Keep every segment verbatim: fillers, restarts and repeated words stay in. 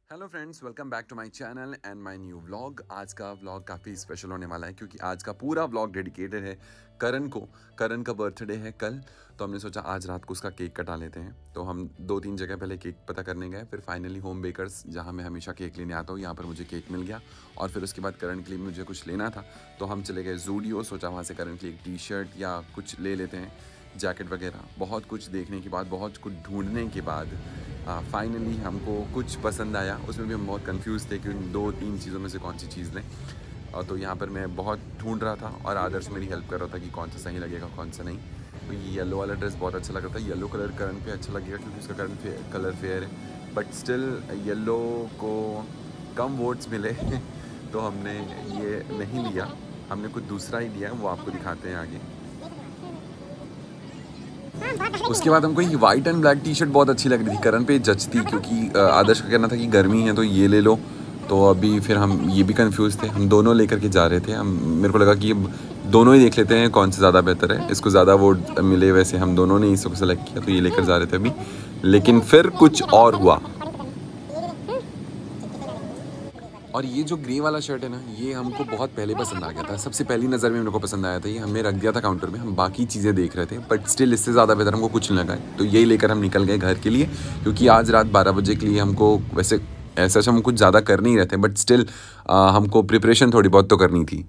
Hello friends, welcome back to my channel and my new vlog. आज का vlog काफ़ी special होने वाला है क्योंकि आज का पूरा व्लॉग डेडिकेटेड है करण को। करण का बर्थडे है कल, तो हमने सोचा आज रात को उसका केक कटा लेते हैं। तो हम दो तीन जगह पहले केक पता करने गए, फिर फाइनली होम बेकर्स जहाँ मैं हमेशा केक लेने आता हूँ, यहाँ पर मुझे केक मिल गया। और फिर उसके बाद करण के लिए मुझे कुछ लेना था, तो हम चले गए ज़ूडियो। सोचा वहाँ से करण के लिए एक टी शर्ट या कुछ ले लेते हैं, जैकेट वगैरह। बहुत कुछ देखने के बाद, बहुत कुछ ढूंढने के बाद फाइनली हमको कुछ पसंद आया। उसमें भी हम बहुत कंफ्यूज थे कि उन दो तीन चीज़ों में से कौन सी चीज़ लें। और तो यहाँ पर मैं बहुत ढूंढ रहा था और आदर्श मेरी हेल्प कर रहा था कि कौन सा सही लगेगा कौन सा नहीं। तो ये येलो वाला ड्रेस बहुत अच्छा लग रहा था। येलो कलर करण पे अच्छा लगेगा क्योंकि उसका करण फे, कलर फेयर है, बट स्टिल येलो को कम वोट्स मिले तो हमने ये नहीं लिया, हमने कुछ दूसरा ही लिया, वो आपको दिखाते हैं आगे। उसके बाद हमको ये white and black T shirt बहुत अच्छी लग रही थी, करण पे जचती, क्योंकि आदर्श का कहना था कि गर्मी है तो ये ले लो। तो अभी फिर हम ये भी कंफ्यूज थे, हम दोनों लेकर के जा रहे थे। हम मेरे को लगा कि ये दोनों ही देख लेते हैं कौन से ज़्यादा बेहतर है, इसको ज़्यादा वोट मिले। वैसे हम दोनों ने इसको सेलेक्ट किया तो ये लेकर जा रहे थे अभी, लेकिन फिर कुछ और हुआ। और ये जो ग्रे वाला शर्ट है ना, ये हमको बहुत पहले पसंद आ गया था। सबसे पहली नज़र में मेरे को पसंद आया था, ये हमने रख दिया था काउंटर में। हम बाकी चीज़ें देख रहे थे, बट स्टिल इससे ज़्यादा बेहतर हमको कुछ नहीं लगा है, तो यही लेकर हम निकल गए घर के लिए। क्योंकि आज रात बारह बजे के लिए हमको, वैसे ऐसा हम कुछ ज़्यादा कर नहीं रहे थे, बट स्टिल हमको प्रिपरेशन थोड़ी बहुत तो करनी थी।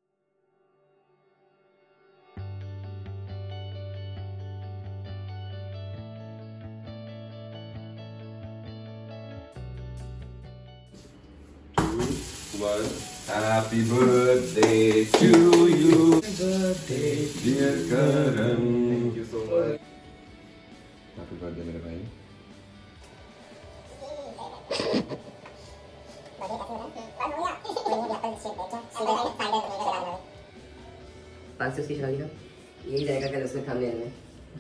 Happy birthday to you, birthday dear Karan. Thank you so much. Happy birthday मेरे भाई। पाँच सौ की शादी का यही जाएगा कल उसमें खाने में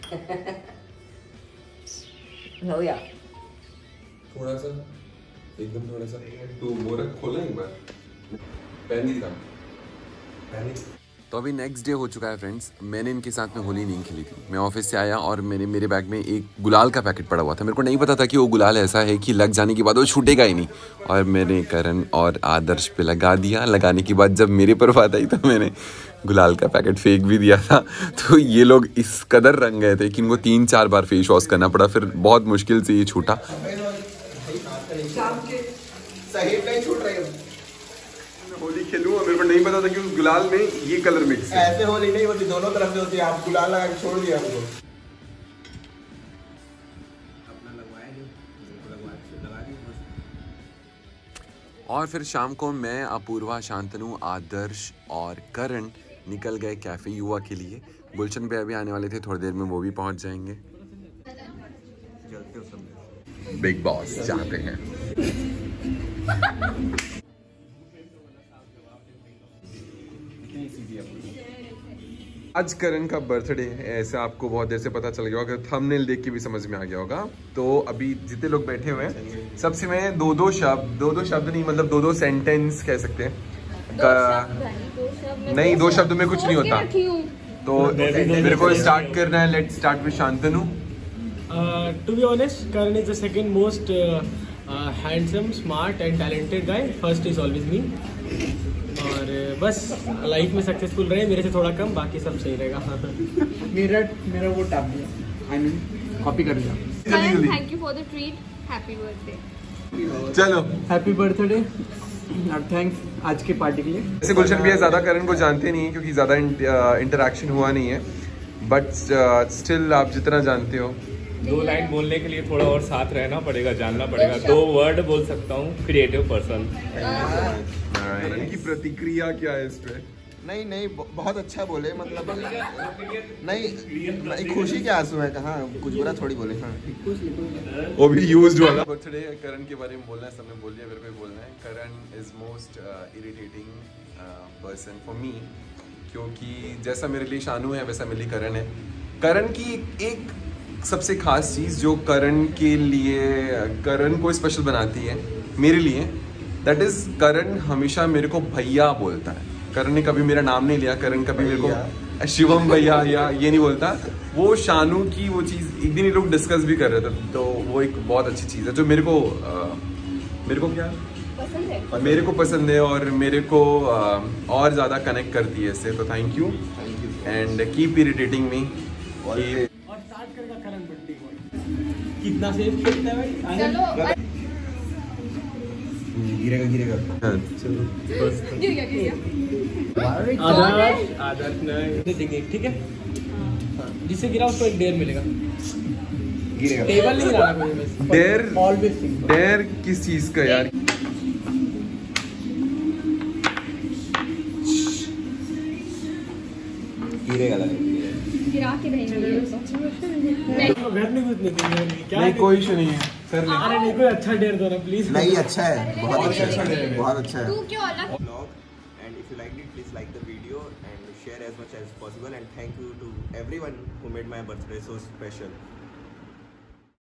हो गया थोड़ा सा, एकदम थोड़ा सा। तू मोरक खोला एक बार, पहन नहीं था। तो अभी नेक्स्ट डे हो चुका है फ्रेंड्स। मैंने इनके साथ में होली नहीं खेली थी। मैं ऑफिस से आया और मेरे मेरे बैग में एक गुलाल का पैकेट पड़ा हुआ था। मेरे को नहीं पता था कि वो गुलाल ऐसा है कि लग जाने के बाद वो छूटेगा ही नहीं। और मैंने करण और आदर्श पे लगा दिया। लगाने के बाद जब मेरे पर बात आई तो मैंने गुलाल का पैकेट फेंक भी दिया था। तो ये लोग इस कदर रंग गए थे कि इनको तीन चार बार फेस वॉश करना पड़ा, फिर बहुत मुश्किल से ये छूटा। होली खेलूंगा, मेरे को नहीं पता था कि उस गुलाल में ये कलर मिक्स है। ऐसे होली नहीं होती, दोनों तरफ से होती है। आप गुलाल लगा के छोड़ दिया हमको। अपना लगवाया और फिर शाम को मैं, अपूर्वा, शांतनु, आदर्श और करण निकल गए कैफे युवा के लिए। गुलशन पे अभी आने वाले थे, थोड़ी देर में वो भी पहुंच जाएंगे। बिग बॉस चाहते हैं। आज करण का बर्थडे है, ऐसे आपको बहुत देर से पता चल गया होगा, थंबनेल देख के भी समझ में आ गया होगा। तो अभी जितने लोग बैठे हुए हैं, सबसे मैं दो दो शब्द दो दो शब्द नहीं, मतलब दो दो सेंटेंस कह सकते हैं। नहीं, दो शब्द में कुछ नहीं होता। तो मेरे को स्टार्ट करना है। Let's start with Shantanu. To be honest, Karan is the second most handsome, smart and talented guy. First is always me. और बस लाइफ में सक्सेसफुल रहे, मेरे से थोड़ा कम, बाकी सब सही रहेगा। मेरा मेरा वो टाप दिया, आई मीन कॉपी कर दिया। Thank you for the treat, happy birthday. चलो, हैप्पी बर्थडे और थैंक्स आज के पार्टी के लिए। ऐसे गुलशन भैया ज़्यादा करण को जानते नहीं है क्योंकि ज़्यादा इंटरेक्शन हुआ नहीं है, बट स्टिल आप जितना जानते हो। दो लाइन बोलने के लिए थोड़ा और साथ रहना पड़ेगा, जानना पड़ेगा। दो वर्ड बोल सकता हूँ, क्रिएटिव पर्सन। करण की प्रतिक्रिया क्या है इस पे? नहीं नहीं, बहुत अच्छा बोले, मतलब नहीं, नहीं खुशी के आंसू है। कहाँ कुछ बुरा थोड़ी बोले। हाँ, वो भी यूज्ड वाला। बर्थडे करण के बारे में बोलना है, सबने बोल दिया, मेरे को भी बोलना है। Karan is most irritating person for me, क्योंकि जैसा मेरे लिए शानू है वैसा मेरे लिए करण है। करण की एक सबसे खास चीज़ जो करण के लिए, करण को स्पेशल बनाती है मेरे लिए, दैट इज़ करण हमेशा मेरे को भैया बोलता है। करण ने कभी मेरा नाम नहीं लिया, करण कभी मेरे को शिवम भैया या ये नहीं बोलता। वो शानू की वो चीज़ एक दिन ये लोग डिस्कस भी कर रहे थे, तो वो एक बहुत अच्छी चीज़ है जो मेरे को मेरे को क्या पसंद है। और मेरे को पसंद है और मेरे को आ, और ज़्यादा कनेक्ट करती है इससे, तो thank you thank you. And keep irritating me. और स्टार्ट करेगा करण बट्टी को। कितना सेफ खेलता है भाई। चलो गिरेगा गिरेगा। चलो गिर गया गिर गया। आदर्श आदर्श नहीं देंगे, ठीक है। हाँ, जिससे गिरा उसको एक डेयर मिलेगा। गिरेगा। टेबल नहीं गिराना कोई बस। डेयर ऑलवेज डेयर किस चीज़ का यार? गिरेगा लगा। गिरा के भेजेंगे उसको। घर नहीं घुसने देंगे क्या? नहीं कोई इशू नहीं है कर ले। अरे नहीं कोई अच्छा डेयर दो ना प्लीज। नहीं अच्छा है, बहुत अच्छा अच्छा है, है। बहुत अच्छा है। तू क्यों अलग? Vlog, and if you liked it, please like the video and share as much as possible, and thank you to everyone who made my birthday so special.